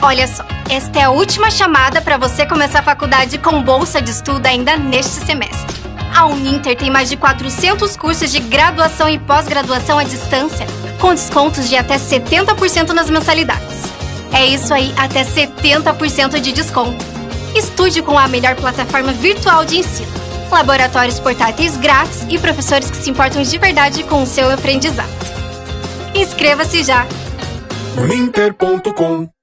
Olha só, esta é a última chamada para você começar a faculdade com bolsa de estudo ainda neste semestre. A Uninter tem mais de 400 cursos de graduação e pós-graduação à distância, com descontos de até 70% nas mensalidades. É isso aí, até 70% de desconto. Estude com a melhor plataforma virtual de ensino, laboratórios portáteis grátis e professores que se importam de verdade com o seu aprendizado. Inscreva-se já! Uninter.com